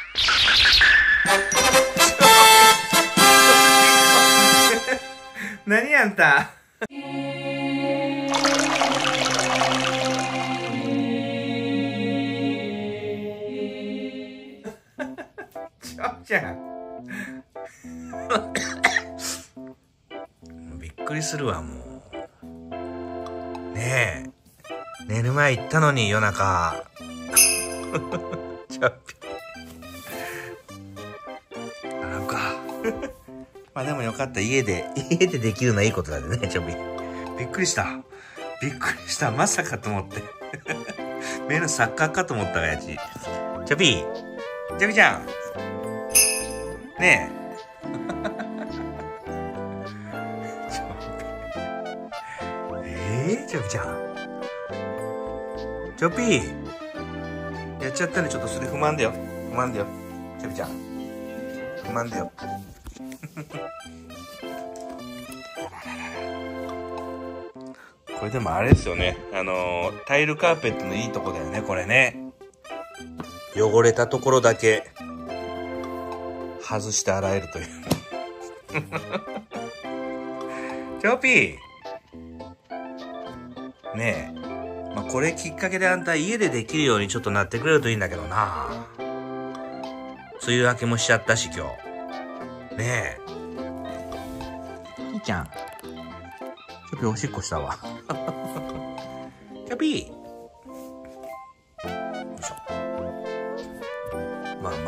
何あんた。ちょちゃん。びっくりするわ、もう。ねえ。寝る前行ったのに夜中。ちょっぴ。なんか。まあでもよかった。家でできるのはいいことだね、ちょび。びっくりした。びっくりした。まさかと思って。目の錯覚かと思ったがやち。ちょびちゃん。ねえ。ちょびちゃん。ちょびやっちゃったね。ちょっとそれ不満だよ。ちょびちゃん。不満だよ。これでもあれですよね。タイルカーペットのいいとこだよね、これね。汚れたところだけ外して洗えるという。チョーピーねえ。まあ、これきっかけであんた家でできるようにちょっとなってくれるといいんだけどな。梅雨明けもしちゃったし今日。ねえ。いいちゃん。チョピーおしっこしたわ。チョピー。よいしょ。まあ。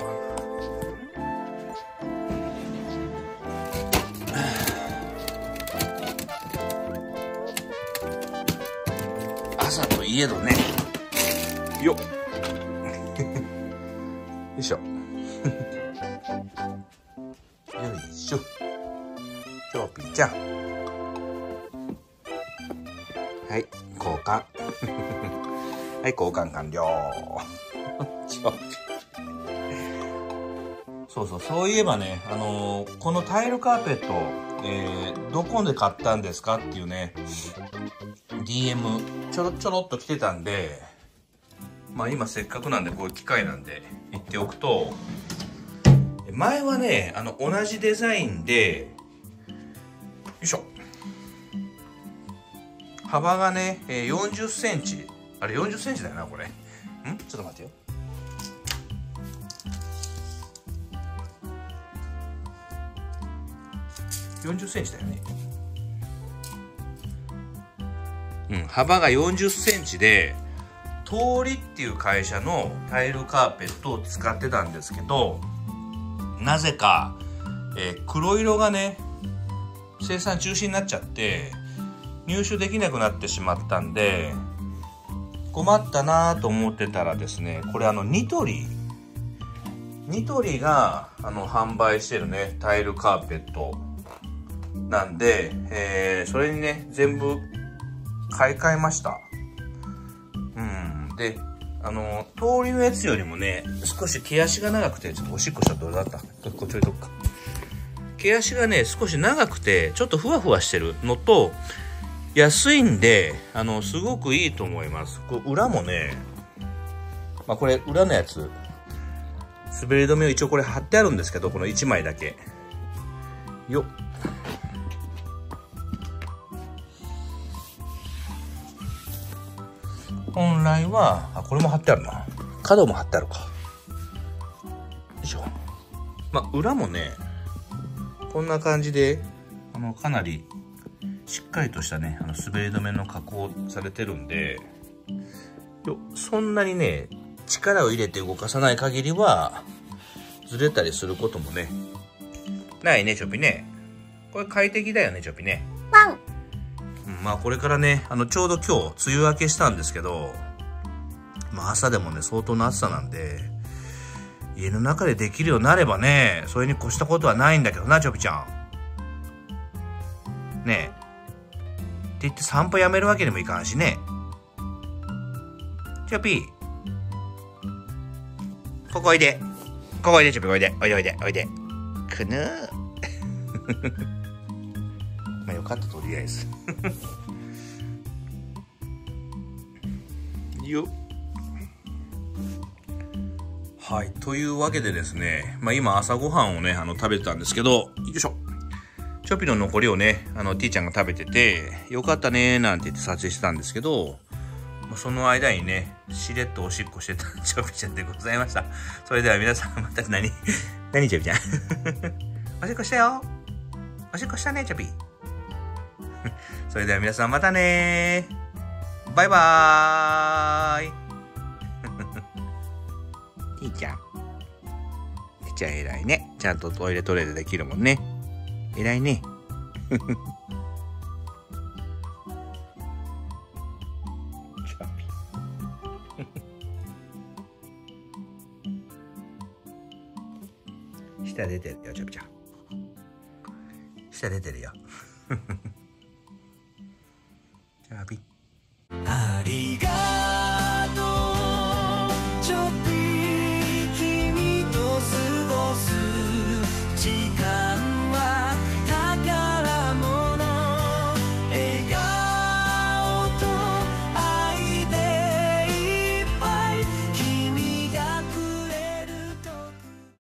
朝といえどね。よっ。よいしょ。よいしょ。チョーピーちゃん。はい、交換。はい、交換完了。そういえばね、このタイルカーペット、どこで買ったんですかっていうね、DM ちょろっと来てたんで、まあ今せっかくなんでこういう機会なんで言っておくと、前はね、同じデザインで、よいしょ。幅がね、40センチ。あれ40センチだよな、これ。ちょっと待ってよ。40センチだよね。幅が40センチで、通りっていう会社のタイルカーペットを使ってたんですけど、なぜか、黒色がね、生産中止になっちゃって、入手できなくなってしまったんで困ったなと思ってたらですね、これニトリが販売してるねタイルカーペットなんで、それにね全部買い替えました。で通りのやつよりもね少し毛足が長くて、ちょっとおしっこしたらどれだった？こっち置いとくか。毛足がね少し長くてちょっとふわふわしてるのと安いんで、すごくいいと思います。こう裏もね、まあこれ裏のやつ、滑り止めを一応これ貼ってあるんですけど、この1枚だけ。よっ。本来は、これも貼ってあるな。角も貼ってあるか。よいしょ。まあ裏もね、こんな感じで、かなり、しっかりとしたね、滑り止めの加工されてるんで、そんなにね、力を入れて動かさない限りは、ずれたりすることもね、ないね、チョピね。これ快適だよね、チョピね。ワン。まあこれからね、ちょうど今日、梅雨明けしたんですけど、まあ朝でもね、相当な暑さなんで、家の中でできるようになればね、それに越したことはないんだけどな、チョピちゃん。ねえ。って言って散歩やめるわけにもいかんしね。チョピー。ここおいで。ここおいで、チョピーおいで。おいで。くぬー。まあよかった、とりあえず。よっ。 はい。というわけでですね、今朝ごはんをね、食べてたんですけど、よいしょ。チョピの残りをね、ティーちゃんが食べてて、よかったねーなんて言って撮影してたんですけど、その間にね、しれっとおしっこしてたチョピちゃんでございました。それでは皆さん、また何チョピちゃんおしっこしたよ。おしっこしたね、チョピ。それでは皆さん、またねー。バイバーイ。ティーちゃん。ティーちゃん偉いね。ちゃんとトイレトレーでできるもんね。偉いね。チョピ。舌出てるよ、チョピちゃん。舌出てるよ。